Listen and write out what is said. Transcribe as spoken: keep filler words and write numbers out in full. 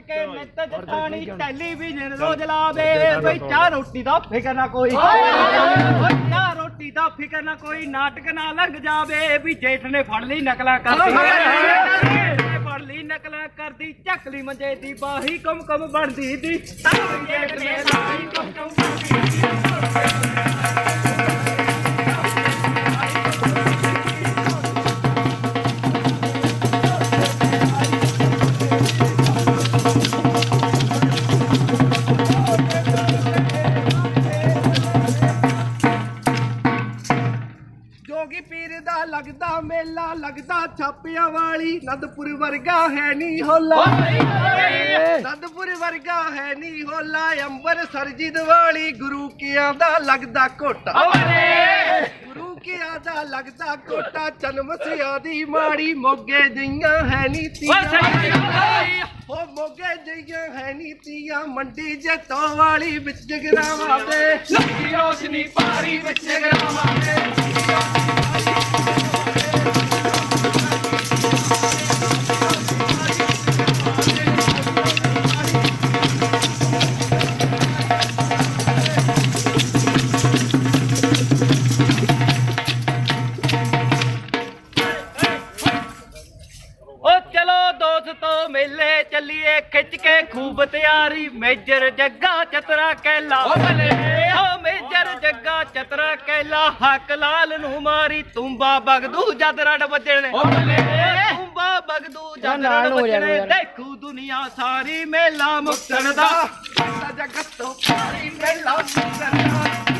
के नित जठानी टेलीविजन रोज लावे बई चाह रोटी दा फिकर ना कोई चाह रोटी दा फिकर ना कोई नाटक ना लंघ जावे भी जेठ ने फड़ ली नकला करदी फड़ ली नकला करदी झकली मंजे दी बाही कम कम बनदी दी जेठ ने बाही कम कम जोगी पीर दा लगदा मेला लगदा छापिया वाली नंदपुर वर्गा है नी होला नंदपुर वर्गा है नी होला अंबरसर जिद वाली गुरु किया दा लगदा कोटा गुरु किया दा लगदा कोटा चनमसिया दी माड़ी मोगे जियां है नी हो मोगे जियां है नी तियां मंडी जतो वाली विच जगरावा दे लगी रोशनी पारी विच जगरावा दे मेले चलिए खिच के खूब तैयारी मेजर जग्गा चतरा कैला मेजर जग्गा चतरा कैला हक लाल नू मारी तुम्बा बगदू जद रड बजने तुम्बा बगदू जद रड बजने देखू दुनिया सारी मेला मुक्तन दा जगत तो सारी मेला मुक्तन दा